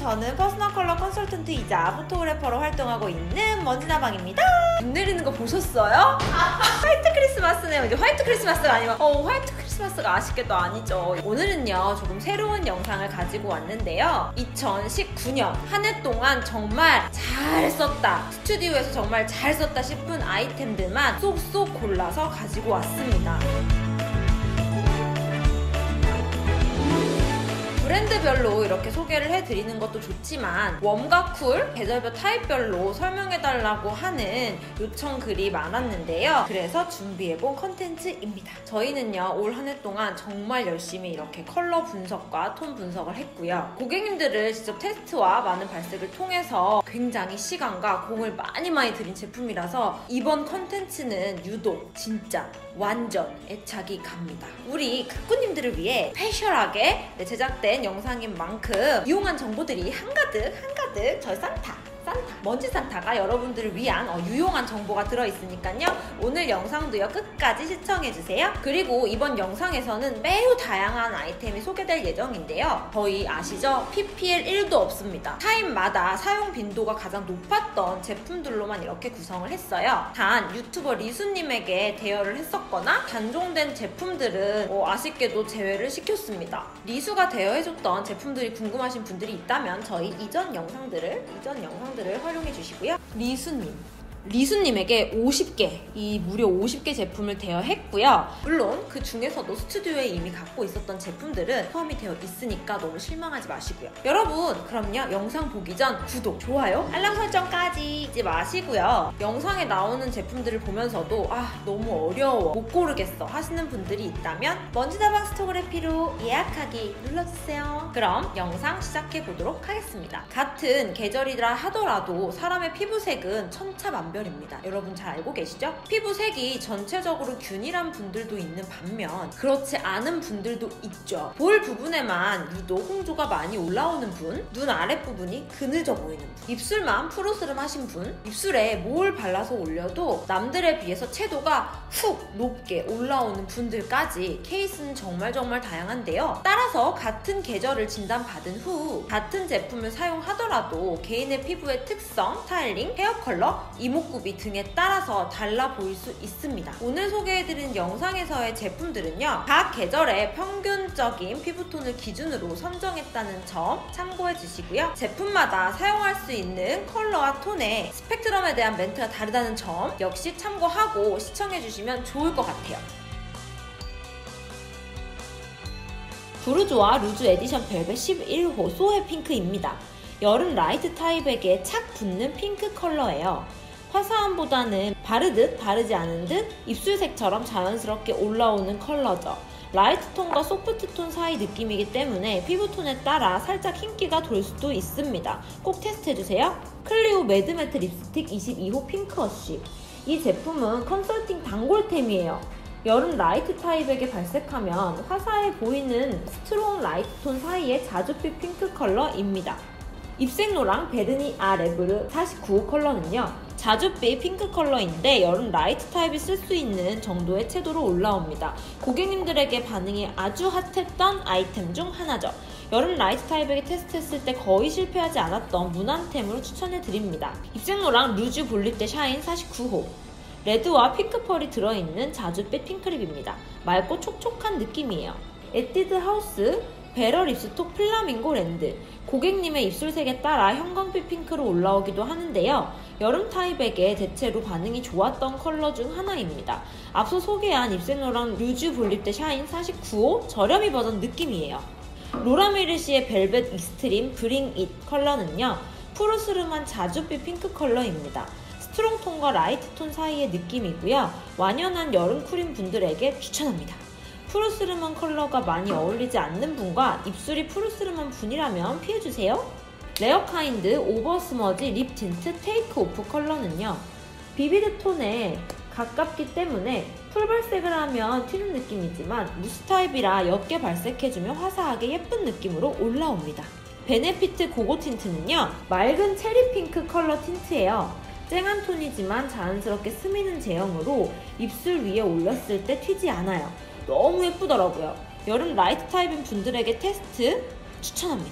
저는 퍼스널 컬러 컨설턴트이자 포토그래퍼로 활동하고 있는 먼지나방입니다. 눈 내리는 거 보셨어요? 화이트 크리스마스네요. 이제 화이트 크리스마스가 아니면 화이트 크리스마스가 아쉽게도 아니죠. 오늘은요 조금 새로운 영상을 가지고 왔는데요. 2019년 한 해 동안 정말 잘 썼다, 스튜디오에서 정말 잘 썼다 싶은 아이템들만 쏙쏙 골라서 가지고 왔습니다. 브랜드별로 이렇게 소개를 해드리는 것도 좋지만 웜과 쿨, 계절별 타입별로 설명해달라고 하는 요청 글이 많았는데요. 그래서 준비해본 컨텐츠입니다. 저희는요 올 한 해 동안 정말 열심히 이렇게 컬러 분석과 톤 분석을 했고요. 고객님들을 직접 테스트와 많은 발색을 통해서 굉장히 시간과 공을 많이 들인 제품이라서 이번 컨텐츠는 유독 진짜 완전 애착이 갑니다. 우리 극구님들을 위해 스페셜하게 제작된 영상인 만큼 유용한 정보들이 한가득 저희 산타 먼지 산타가 여러분들을 위한 유용한 정보가 들어있으니까요. 오늘 영상도요 끝까지 시청해주세요. 그리고 이번 영상에서는 매우 다양한 아이템이 소개될 예정인데요. 저희 아시죠? PPL 1도 없습니다. 타입마다 사용 빈도가 가장 높았던 제품들로만 이렇게 구성을 했어요. 단 유튜버 리수님에게 대여를 했었거나 단종된 제품들은 아쉽게도 제외를 시켰습니다. 리수가 대여해줬던 제품들이 궁금하신 분들이 있다면 저희 이전 영상들을 활용해 주시고요. 리수님에게 50개, 무려 50개 제품을 대여했고요. 물론 그 중에서도 스튜디오에 이미 갖고 있었던 제품들은 포함이 되어 있으니까 너무 실망하지 마시고요. 여러분, 그럼요. 영상 보기 전 구독, 좋아요, 알람 설정까지 잊지 마시고요. 영상에 나오는 제품들을 보면서도 너무 어려워, 못 고르겠어 하시는 분들이 있다면 먼지나방 스토그래피로 예약하기 눌러주세요. 그럼 영상 시작해 보도록 하겠습니다. 같은 계절이라 하더라도 사람의 피부색은 천차만별입니다. 여러분 잘 알고 계시죠? 피부색이 전체적으로 균일한 분들도 있는 반면 그렇지 않은 분들도 있죠. 볼 부분에만 유독 홍조가 많이 올라오는 분, 눈 아랫부분이 그늘져 보이는 분, 입술만 푸르스름하신 분, 입술에 뭘 발라서 올려도 남들에 비해서 채도가 훅 높게 올라오는 분들까지 케이스는 정말 다양한데요. 따라서 같은 계절을 진단받은 후 같은 제품을 사용하더라도 개인의 피부의 특성, 스타일링, 헤어 컬러, 이목구비 등에 따라서 달라 보일 수 있습니다. 오늘 소개해드린 영상에서의 제품들은요 각 계절의 평균적인 피부톤을 기준으로 선정했다는 점 참고해 주시고요. 제품마다 사용할 수 있는 컬러와 톤의 스펙트럼에 대한 멘트가 다르다는 점 역시 참고하고 시청해 주시면 좋을 것 같아요. 부르주아 루즈 에디션 벨벳 11호 소해 핑크입니다. 여름 라이트 타입에게 착 붙는 핑크 컬러예요. 화사함보다는 바르듯 바르지 않은 듯 입술색처럼 자연스럽게 올라오는 컬러죠. 라이트 톤과 소프트 톤 사이 느낌이기 때문에 피부톤에 따라 살짝 흰기가 돌 수도 있습니다. 꼭 테스트해주세요. 클리오 매드매트 립스틱 22호 핑크워시. 이 제품은 컨설팅 단골템이에요. 여름 라이트 타입에게 발색하면 화사해 보이는 스트롱 라이트 톤 사이의 자줏빛 핑크 컬러입니다. 입생로랑 베르니 아 레브르 49호 컬러는요 자줏빛 핑크 컬러인데 여름 라이트 타입이 쓸 수 있는 정도의 채도로 올라옵니다. 고객님들에게 반응이 아주 핫했던 아이템 중 하나죠. 여름 라이트 타입에게 테스트했을 때 거의 실패하지 않았던 무난템으로 추천해드립니다. 입생로랑 루즈 볼립대 샤인 49호. 레드와 핑크 펄이 들어있는 자줏빛 핑크립입니다. 맑고 촉촉한 느낌이에요. 에뛰드 하우스 베럴 립스톡 플라밍고 랜드. 고객님의 입술색에 따라 형광빛 핑크로 올라오기도 하는데요. 여름 타입에게 대체로 반응이 좋았던 컬러 중 하나입니다. 앞서 소개한 입생로랑 루즈 볼립대 샤인 49호 저렴이 버전 느낌이에요. 로라메르시의 벨벳 익스트림 브링 잇 컬러는요. 푸르스름한 자줏빛 핑크 컬러입니다. 스트롱 톤과 라이트 톤 사이의 느낌이고요. 완연한 여름 쿨인 분들에게 추천합니다. 푸르스름한 컬러가 많이 어울리지 않는 분과 입술이 푸르스름한 분이라면 피해주세요. 레어카인드 오버스머지 립 틴트 테이크 오프 컬러는요. 비비드 톤에 가깝기 때문에 풀발색을 하면 튀는 느낌이지만 무스 타입이라 옅게 발색해주면 화사하게 예쁜 느낌으로 올라옵니다. 베네피트 고고 틴트는요. 맑은 체리 핑크 컬러 틴트예요. 쨍한 톤이지만 자연스럽게 스미는 제형으로 입술 위에 올렸을 때 튀지 않아요. 너무 예쁘더라고요. 여름 라이트 타입인 분들에게 테스트 추천합니다.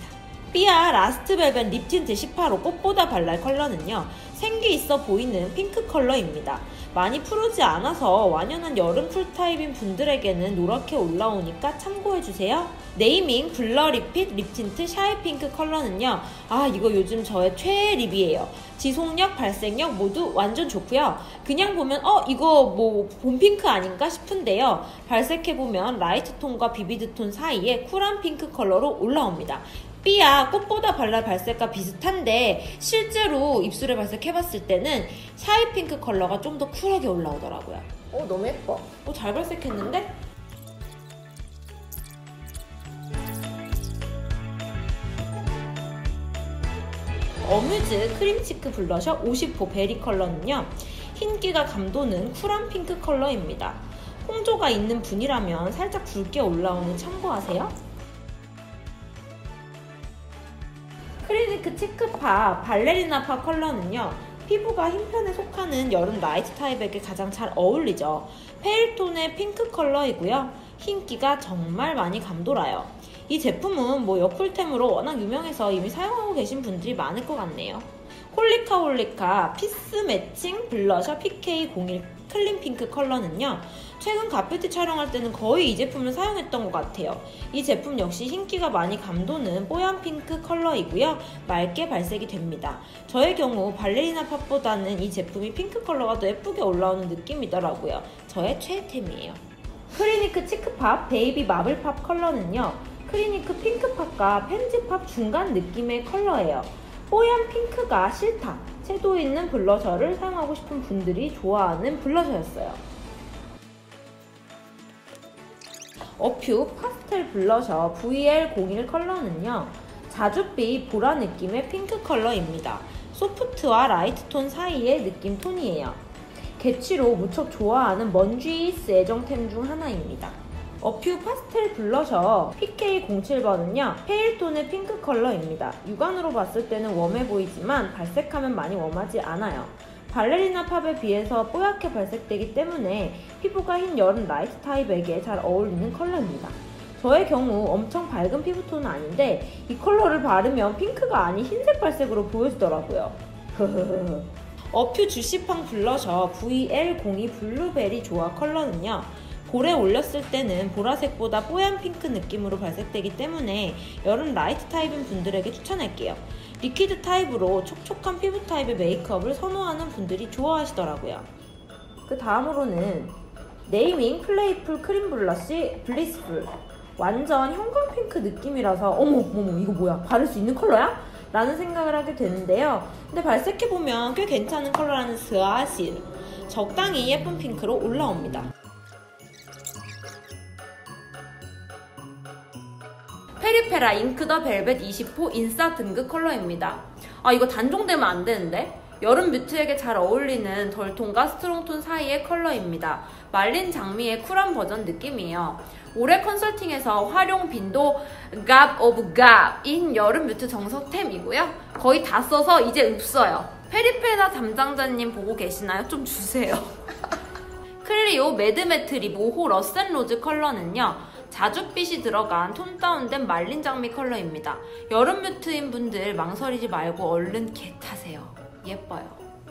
삐아 라스트 벨벳 립 틴트 18호 꽃보다 발랄 컬러는요, 생기 있어 보이는 핑크 컬러입니다. 많이 푸르지 않아서 완연한 여름 쿨타입인 분들에게는 노랗게 올라오니까 참고해주세요. 네이밍 블러 리핏 립 틴트 샤이 핑크 컬러는요, 이거 요즘 저의 최애 립이에요. 지속력, 발색력 모두 완전 좋고요. 그냥 보면 이거 뭐 봄핑크 아닌가 싶은데요. 발색해보면 라이트 톤과 비비드 톤 사이에 쿨한 핑크 컬러로 올라옵니다. 삐아 꽃보다 발랄 발색과 비슷한데 실제로 입술에 발색해봤을 때는 샤이 핑크 컬러가 좀 더 쿨하게 올라오더라고요. 너무 예뻐. 잘 발색했는데? 어뮤즈 크림치크 블러셔 50호 베리 컬러는요, 흰기가 감도는 쿨한 핑크 컬러입니다. 홍조가 있는 분이라면 살짝 붉게 올라오는 참고하세요. 클리니크 치크파 발레리나파 컬러는요, 피부가 흰편에 속하는 여름 라이트 타입에게 가장 잘 어울리죠. 페일톤의 핑크 컬러이고요. 흰기가 정말 많이 감돌아요. 이 제품은 여쿨템으로 워낙 유명해서 이미 사용하고 계신 분들이 많을 것 같네요. 홀리카 피스 매칭 블러셔 PK01 클린 핑크 컬러는요, 최근 가피티 촬영할 때는 거의 이 제품을 사용했던 것 같아요. 이 제품 역시 흰기가 많이 감도는 뽀얀 핑크 컬러이고요. 맑게 발색이 됩니다. 저의 경우 발레리나 팝보다는 이 제품이 핑크 컬러가 더 예쁘게 올라오는 느낌이더라고요. 저의 최애템이에요. 클리니크 치크팝 베이비 마블팝 컬러는요, 클리니크 핑크팝과 펜지팝 중간 느낌의 컬러예요. 뽀얀 핑크가 싫다, 채도 있는 블러셔를 사용하고 싶은 분들이 좋아하는 블러셔였어요. 어퓨 파스텔 블러셔 VL01 컬러는요, 자줏빛 보라 느낌의 핑크 컬러입니다. 소프트와 라이트 톤 사이의 느낌 톤이에요. 개취로 무척 좋아하는 먼지스 애정템 중 하나입니다. 어퓨 파스텔 블러셔 PK07번은요, 페일톤의 핑크 컬러입니다. 육안으로 봤을 때는 웜해 보이지만 발색하면 많이 웜하지 않아요. 발레리나 팝에 비해서 뽀얗게 발색되기 때문에 피부가 흰 여름 라이트 타입에게 잘 어울리는 컬러입니다. 저의 경우 엄청 밝은 피부톤은 아닌데 이 컬러를 바르면 핑크가 아닌 흰색 발색으로 보여지더라고요. 어퓨 주시팡 블러셔 VL02 블루베리 조화 컬러는요, 볼에 올렸을 때는 보라색보다 뽀얀 핑크 느낌으로 발색되기 때문에 여름 라이트 타입인 분들에게 추천할게요. 리퀴드 타입으로 촉촉한 피부 타입의 메이크업을 선호하는 분들이 좋아하시더라고요. 그 다음으로는 네이밍 플레이풀 크림 블러쉬 블리스풀. 완전 형광 핑크 느낌이라서 어머 이거 뭐야, 바를 수 있는 컬러야? 라는 생각을 하게 되는데요. 근데 발색해보면 꽤 괜찮은 컬러라는 사실. 적당히 예쁜 핑크로 올라옵니다. 페리페라 잉크 더 벨벳 20호 인싸 등급 컬러입니다. 이거 단종되면 안 되는데? 여름 뮤트에게 잘 어울리는 덜톤과 스트롱톤 사이의 컬러입니다. 말린 장미의 쿨한 버전 느낌이에요. 올해 컨설팅에서 활용 빈도 갑 오브 갑인 여름 뮤트 정석템이고요. 거의 다 써서 이제 없어요. 페리페라 담당자님 보고 계시나요? 좀 주세요. 클리오 매드매트 립 5호 러센로즈 컬러는요, 자줏빛이 들어간 톤 다운된 말린 장미 컬러입니다. 여름 뮤트인 분들 망설이지 말고 얼른 겟하세요. 예뻐요.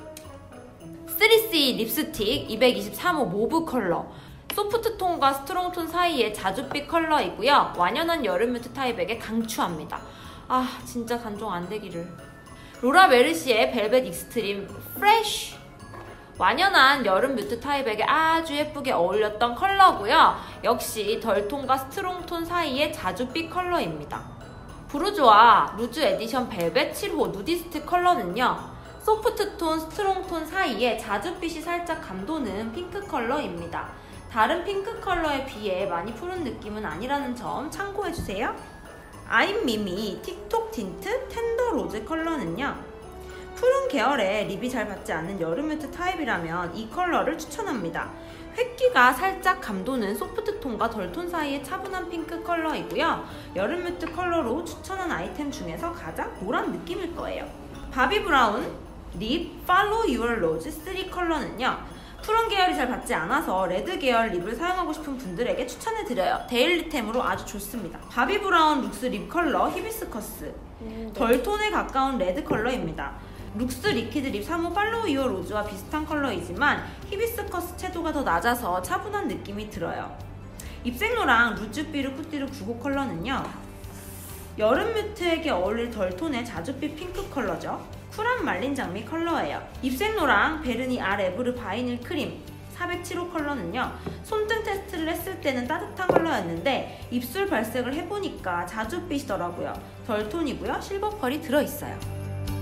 3C 립스틱 223호 모브 컬러. 소프트 톤과 스트롱 톤 사이의 자줏빛 컬러이고요. 완연한 여름 뮤트 타입에게 강추합니다. 진짜 단종 안 되기를. 로라 메르시의 벨벳 익스트림 프레쉬. 완연한 여름 뮤트 타입에게 아주 예쁘게 어울렸던 컬러고요. 역시 덜톤과 스트롱톤 사이의 자줏빛 컬러입니다. 부르주아 루즈 에디션 벨벳 7호 누디스트 컬러는요, 소프트톤, 스트롱톤 사이에 자줏빛이 살짝 감도는 핑크 컬러입니다. 다른 핑크 컬러에 비해 많이 푸른 느낌은 아니라는 점 참고해주세요. 아임미미 틱톡 틴트 텐더 로즈 컬러는요, 푸른 계열의 립이 잘 받지 않는 여름 뮤트 타입이라면 이 컬러를 추천합니다. 획기가 살짝 감도는 소프트톤과 덜톤 사이의 차분한 핑크 컬러이고요. 여름 뮤트 컬러로 추천한 아이템 중에서 가장 노란 느낌일 거예요. 바비 브라운 립 팔로우 유얼 로즈 3 컬러는요, 푸른 계열이 잘 받지 않아서 레드 계열 립을 사용하고 싶은 분들에게 추천해드려요. 데일리템으로 아주 좋습니다. 바비 브라운 룩스 립 컬러 히비스커스. 덜 톤에 가까운 레드 컬러입니다. 룩스 리퀴드 립 3호 팔로우 유어 로즈와 비슷한 컬러이지만 히비스커스 채도가 더 낮아서 차분한 느낌이 들어요. 입생로랑 루즈비르 쿠띠르 9호 컬러는요, 여름 뮤트에게 어울릴 덜 톤의 자줏빛 핑크 컬러죠. 쿨한 말린 장미 컬러예요. 입생로랑 베르니 알 에브르 바이닐 크림 407호 컬러는요, 손등 테스트를 했을 때는 따뜻한 컬러였는데 입술 발색을 해보니까 자줏빛이더라고요. 덜 톤이고요. 실버 펄이 들어있어요.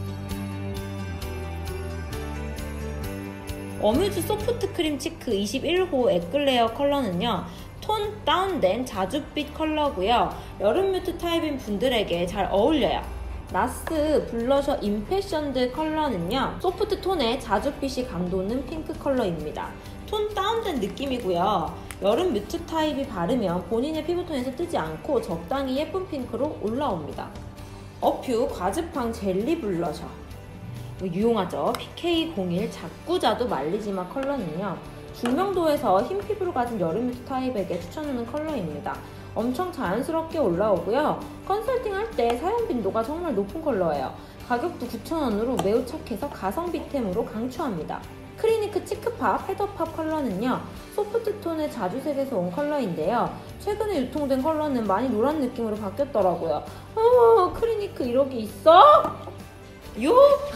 어뮤즈 소프트 크림 치크 21호 에클레어 컬러는요, 톤 다운된 자줏빛 컬러고요. 여름 뮤트 타입인 분들에게 잘 어울려요. 나스 블러셔 임패션드 컬러는요, 소프트 톤의 자줏빛이 감도는 핑크 컬러입니다. 톤 다운된 느낌이고요. 여름 뮤트 타입이 바르면 본인의 피부톤에서 뜨지 않고 적당히 예쁜 핑크로 올라옵니다. 어퓨 과즙팡 젤리 블러셔, 유용하죠. PK01 자꾸자도 말리지마 컬러는요, 중명도에서 흰 피부를 가진 여름 뮤트 타입에게 추천하는 컬러입니다. 엄청 자연스럽게 올라오고요. 컨설팅할 때 사용 빈도가 정말 높은 컬러예요. 가격도 9,000원으로 매우 착해서 가성비템으로 강추합니다. 크리니크 치크팝 헤더팝 컬러는요, 소프트 톤의 자주색에서 온 컬러인데요. 최근에 유통된 컬러는 많이 노란 느낌으로 바뀌었더라고요. 크리니크 이러기 있어? 요?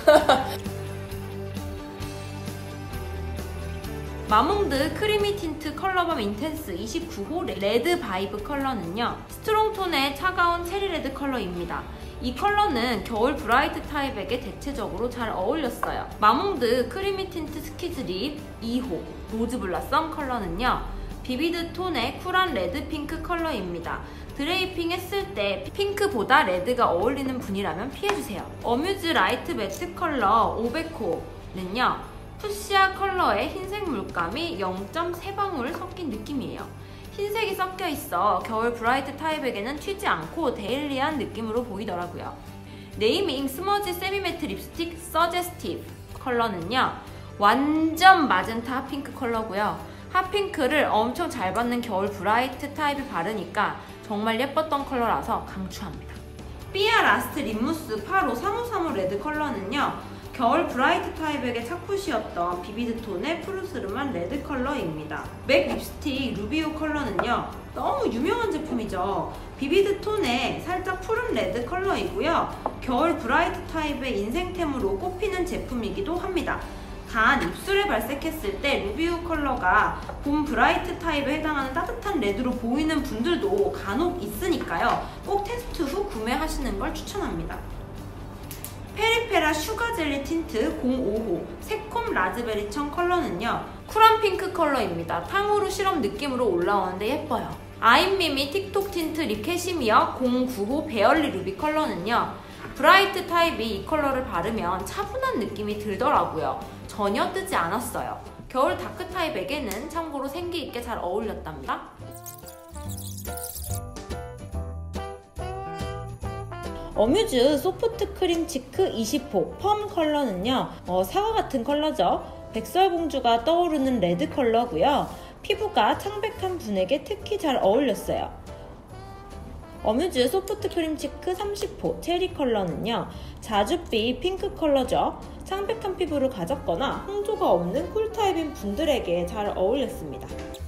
마몽드 크리미 틴트 컬러밤 인텐스 29호 레드 바이브 컬러는요, 스트롱 톤의 차가운 체리 레드 컬러입니다. 이 컬러는 겨울 브라이트 타입에게 대체적으로 잘 어울렸어요. 마몽드 크리미 틴트 스키즈 립 2호 로즈 블라썸 컬러는요, 비비드 톤의 쿨한 레드 핑크 컬러입니다. 드레이핑 했을 때 핑크보다 레드가 어울리는 분이라면 피해주세요. 어뮤즈 라이트 매트 컬러 500호는요, 푸시아 컬러의 흰색 물감이 0.3방울 섞인 느낌이에요. 흰색이 섞여 있어 겨울 브라이트 타입에게는 튀지 않고 데일리한 느낌으로 보이더라고요. 네이밍 스머지 세미매트 립스틱 서제스티브 컬러는요, 완전 마젠타 핫핑크 컬러고요. 핫핑크를 엄청 잘 받는 겨울 브라이트 타입이 바르니까 정말 예뻤던 컬러라서 강추합니다. 삐아 라스트 립무스 8호 3535 레드 컬러는요, 겨울 브라이트 타입에게 착붙이었던 비비드 톤의 푸르스름한 레드 컬러입니다. 맥 립스틱 루비오 컬러는요, 너무 유명한 제품이죠. 비비드 톤의 살짝 푸른 레드 컬러이고요. 겨울 브라이트 타입의 인생템으로 꼽히는 제품이기도 합니다. 단 입술에 발색했을 때 루비오 컬러가 봄 브라이트 타입에 해당하는 따뜻한 레드로 보이는 분들도 간혹 있으니까요. 꼭 테스트 후 구매하시는 걸 추천합니다. 페리페라 슈가 젤리 틴트 05호 새콤 라즈베리 청 컬러는요, 쿨한 핑크 컬러입니다. 탕후루 시럽 느낌으로 올라오는데 예뻐요. 아임미미 틱톡 틴트 립 캐시미어 09호 베얼리 루비 컬러는요, 브라이트 타입이 이 컬러를 바르면 차분한 느낌이 들더라고요. 전혀 뜨지 않았어요. 겨울 다크 타입에게는 참고로 생기 있게 잘 어울렸답니다. 어뮤즈 소프트 크림 치크 20호 펌 컬러는요, 사과 같은 컬러죠. 백설공주가 떠오르는 레드 컬러고요. 피부가 창백한 분에게 특히 잘 어울렸어요. 어뮤즈 소프트 크림 치크 30호 체리 컬러는요, 자줏빛 핑크 컬러죠. 창백한 피부를 가졌거나 홍조가 없는 쿨타입인 분들에게 잘 어울렸습니다.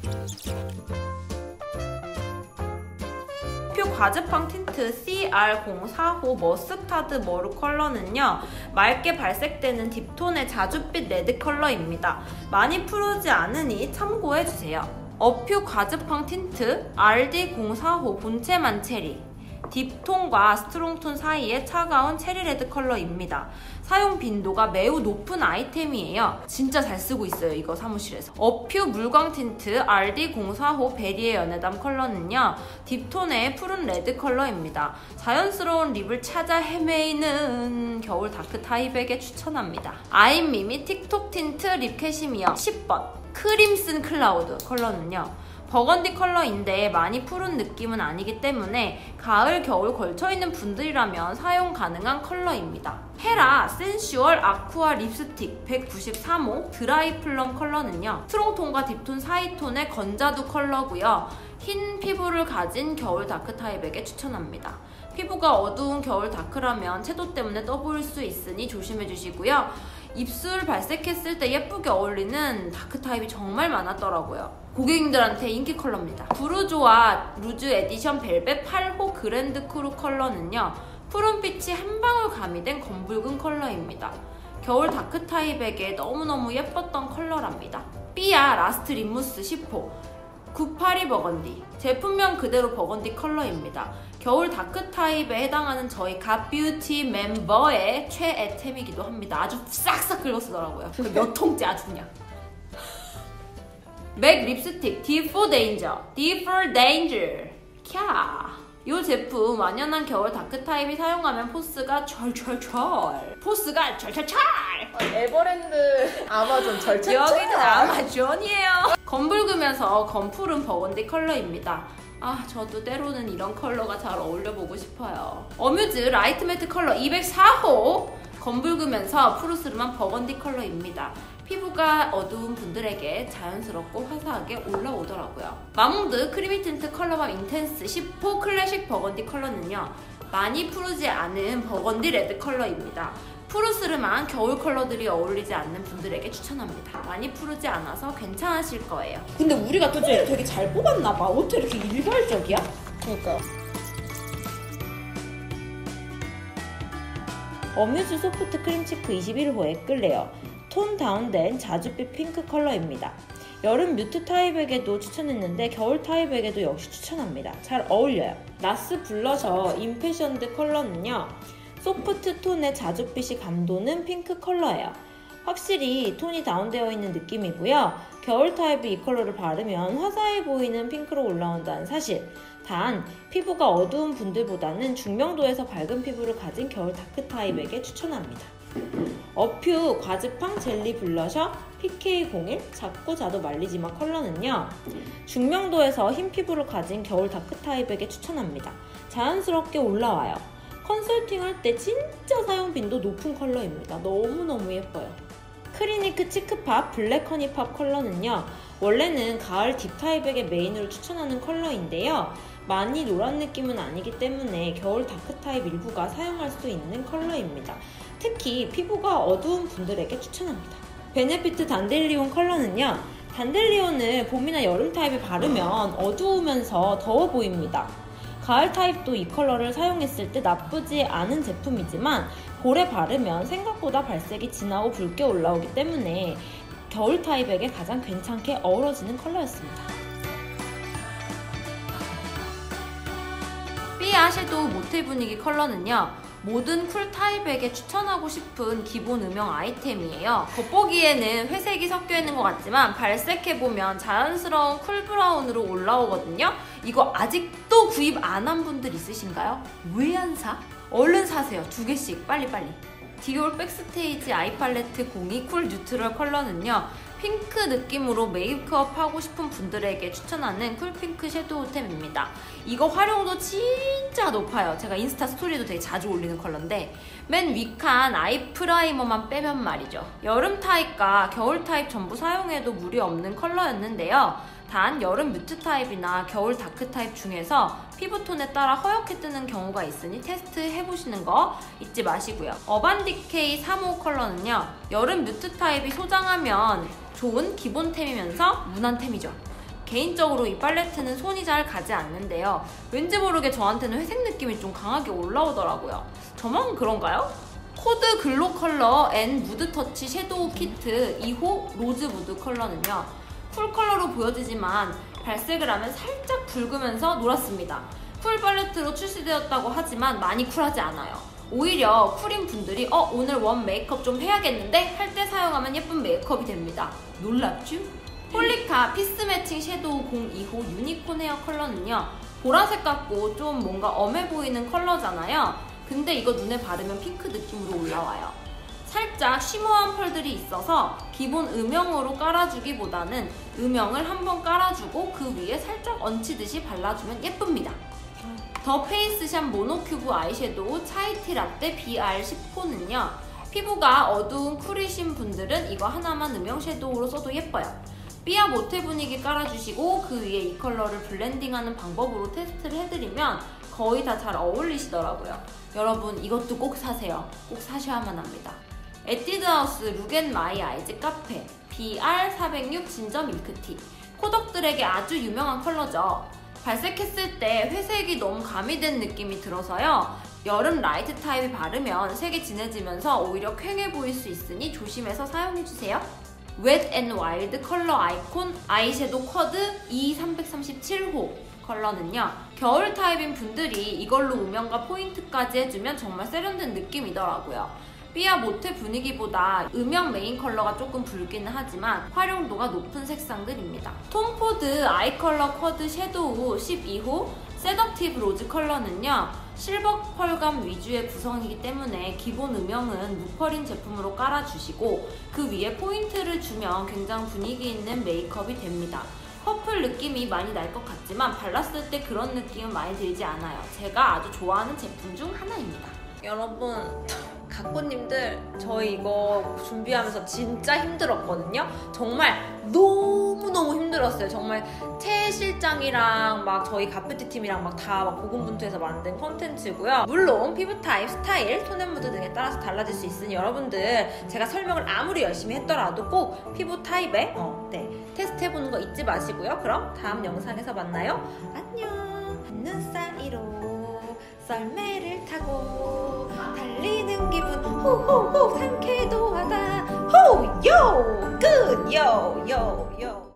과즙팡 틴트 CR04호 머스타드 머루 컬러는요, 맑게 발색되는 딥톤의 자줏빛 레드 컬러입니다. 많이 푸르지 않으니 참고해주세요. 어퓨 과즙팡 틴트 RD04호 본체만 체리 딥톤과 스트롱톤 사이의 차가운 체리 레드 컬러입니다. 사용 빈도가 매우 높은 아이템이에요. 진짜 잘 쓰고 있어요, 이거 사무실에서. 어퓨 물광 틴트 RD04호 베리의 연애담 컬러는요, 딥톤의 푸른 레드 컬러입니다. 자연스러운 립을 찾아 헤매이는 겨울 다크 타입에게 추천합니다. 아임미미 틱톡 틴트 립 캐시미어 10번 크림슨 클라우드 컬러는요, 버건디 컬러인데 많이 푸른 느낌은 아니기 때문에 가을, 겨울 걸쳐있는 분들이라면 사용 가능한 컬러입니다. 헤라 센슈얼 아쿠아 립스틱 193호 드라이 플럼 컬러는요, 스트롱톤과 딥톤 사이톤의 건자두 컬러고요. 흰 피부를 가진 겨울 다크 타입에게 추천합니다. 피부가 어두운 겨울 다크라면 채도 때문에 떠보일 수 있으니 조심해주시고요. 입술 발색했을 때 예쁘게 어울리는 다크 타입이 정말 많았더라고요. 고객님들한테 인기 컬러입니다. 부르조아 루즈 에디션 벨벳 8호 그랜드 크루 컬러는요, 푸른빛이 한 방울 가미된 검붉은 컬러입니다. 겨울 다크 타입에게 너무너무 예뻤던 컬러랍니다. 삐아 라스트 립무스 10호 982 버건디, 제품명 그대로 버건디 컬러입니다. 겨울 다크 타입에 해당하는 저희 갓뷰티 멤버의 최애템이기도 합니다. 아주 싹싹 긁어쓰더라고요. 몇 통째 아주 그냥. 맥 립스틱 D for Danger, D for Danger. 캬. 이 제품 완연한 겨울 다크 타입이 사용하면 포스가 철철철. 포스가 철철철. 에버랜드 아마존 절철철. 여기는 아마존이에요. 검붉으면서 검푸른 버건디 컬러입니다. 아, 저도 때로는 이런 컬러가 잘 어울려보고 싶어요. 어뮤즈 라이트 매트 컬러 204호 검붉으면서 푸르스름한 버건디 컬러입니다. 피부가 어두운 분들에게 자연스럽고 화사하게 올라오더라고요. 마몽드 크리미 틴트 컬러밤 인텐스 10호 클래식 버건디 컬러는요, 많이 푸르지 않은 버건디 레드 컬러입니다. 푸르스름한 겨울 컬러들이 어울리지 않는 분들에게 추천합니다. 많이 푸르지 않아서 괜찮으실 거예요. 근데 우리가 또 되게 잘 뽑았나봐. 어떻게 이렇게 일괄적이야? 그러니까. 어뮤즈 소프트 크림치크 21호의 끌레어 톤 다운된 자줏빛 핑크 컬러입니다. 여름 뮤트 타입에게도 추천했는데 겨울 타입에게도 역시 추천합니다. 잘 어울려요. 나스 블러셔 임패션드 컬러는요, 소프트 톤의 자줏빛이 감도는 핑크 컬러예요. 확실히 톤이 다운되어 있는 느낌이고요. 겨울 타입이 이 컬러를 바르면 화사해 보이는 핑크로 올라온다는 사실. 단, 피부가 어두운 분들보다는 중명도에서 밝은 피부를 가진 겨울 다크 타입에게 추천합니다. 어퓨 과즙팡 젤리 블러셔 PK01 작고 자도 말리지마 컬러는요, 중명도에서 흰 피부를 가진 겨울 다크 타입에게 추천합니다. 자연스럽게 올라와요. 컨설팅 할 때 진짜 사용 빈도 높은 컬러입니다. 너무너무 예뻐요. 크리니크 치크팝 블랙 허니팝 컬러는요, 원래는 가을 딥 타입에게 메인으로 추천하는 컬러인데요, 많이 노란 느낌은 아니기 때문에 겨울 다크 타입 일부가 사용할 수 있는 컬러입니다. 특히 피부가 어두운 분들에게 추천합니다. 베네피트 단델리온 컬러는요, 단델리온을 봄이나 여름 타입에 바르면 어두우면서 더워 보입니다. 가을 타입도 이 컬러를 사용했을 때 나쁘지 않은 제품이지만 볼에 바르면 생각보다 발색이 진하고 붉게 올라오기 때문에 겨울 타입에게 가장 괜찮게 어우러지는 컬러였습니다. 삐아 섀도우 모텔 분위기 컬러는요, 모든 쿨 타입에게 추천하고 싶은 기본 음영 아이템이에요. 겉보기에는 회색이 섞여 있는 것 같지만 발색해보면 자연스러운 쿨 브라운으로 올라오거든요. 이거 아직도 구입 안 한 분들 있으신가요? 왜 안 사? 얼른 사세요. 2개씩 빨리빨리. 디올 백스테이지 아이 팔레트 02 쿨 뉴트럴 컬러는요, 핑크 느낌으로 메이크업 하고 싶은 분들에게 추천하는 쿨핑크 섀도우템입니다. 이거 활용도 진짜 높아요. 제가 인스타 스토리에도 되게 자주 올리는 컬러인데 맨 위칸 아이 프라이머만 빼면 말이죠. 여름 타입과 겨울 타입 전부 사용해도 무리 없는 컬러였는데요. 단 여름 뮤트 타입이나 겨울 다크 타입 중에서 피부톤에 따라 허옇게 뜨는 경우가 있으니 테스트 해보시는 거 잊지 마시고요. 어반디케이 3호 컬러는요, 여름 뮤트 타입이 소장하면 좋은 기본템이면서 무난템이죠. 개인적으로 이 팔레트는 손이 잘 가지 않는데요, 왠지 모르게 저한테는 회색 느낌이 좀 강하게 올라오더라고요. 저만 그런가요? 코드 글로 컬러 앤 무드 터치 섀도우 키트 2호 로즈 무드 컬러는요, 쿨 컬러로 보여지지만 발색을 하면 살짝 붉으면서 노랗습니다. 쿨 팔레트로 출시되었다고 하지만 많이 쿨하지 않아요. 오히려 쿨인 분들이 오늘 원 메이크업 좀 해야겠는데 할 때 사용하면 예쁜 메이크업이 됩니다. 놀랍죠? 폴리카 피스 매칭 섀도우 02호 유니콘 헤어 컬러는요, 보라색 같고 좀 뭔가 엄해 보이는 컬러잖아요. 근데 이거 눈에 바르면 핑크 느낌으로 올라와요. 살짝 쉬머한 펄들이 있어서 기본 음영으로 깔아주기보다는 음영을 한번 깔아주고 그 위에 살짝 얹히듯이 발라주면 예쁩니다. 더 페이스샵 모노큐브 아이섀도우 차이티 라떼 BR10호는요. 피부가 어두운 쿨이신 분들은 이거 하나만 음영 섀도우로 써도 예뻐요. 삐아 모테 분위기 깔아주시고 그 위에 이 컬러를 블렌딩하는 방법으로 테스트를 해드리면 거의 다 잘 어울리시더라고요. 여러분 이것도 꼭 사세요. 꼭 사셔야만 합니다. 에뛰드하우스 룩앤마이 아이즈 카페 BR406 진저 밀크티. 코덕들에게 아주 유명한 컬러죠. 발색했을 때 회색이 너무 가미된 느낌이 들어서요. 여름 라이트 타입이 바르면 색이 진해지면서 오히려 퀭해 보일 수 있으니 조심해서 사용해주세요. 웻 앤 와일드 컬러 아이콘 아이섀도우 쿼드 E337호 컬러는요. 겨울 타입인 분들이 이걸로 음영과 포인트까지 해주면 정말 세련된 느낌이더라고요. 삐아 모테 분위기보다 음영 메인 컬러가 조금 붉기는 하지만 활용도가 높은 색상들입니다. 톰포드 아이 컬러 쿼드 섀도우 12호 세더티브 로즈 컬러는요. 실버 펄감 위주의 구성이기 때문에 기본 음영은 무펄인 제품으로 깔아주시고 그 위에 포인트를 주면 굉장히 분위기 있는 메이크업이 됩니다. 퍼플 느낌이 많이 날 것 같지만 발랐을 때 그런 느낌은 많이 들지 않아요. 제가 아주 좋아하는 제품 중 하나입니다. 여러분 가꾸님들 저희 이거 준비하면서 진짜 힘들었거든요. 정말 너무너무 힘들었어요. 정말 최 실장이랑 막 저희 가프티 팀이랑 막 다 고군분투해서 만든 컨텐츠고요. 물론 피부 타입, 스타일, 톤앤무드 등에 따라서 달라질 수 있으니 여러분들 제가 설명을 아무리 열심히 했더라도 꼭 피부 타입에 테스트 해보는 거 잊지 마시고요. 그럼 다음 영상에서 만나요. 안녕. 눈 사이로 썰매를 타고 달리는 기분 호호호 상쾌도하다 호요 끝 요요요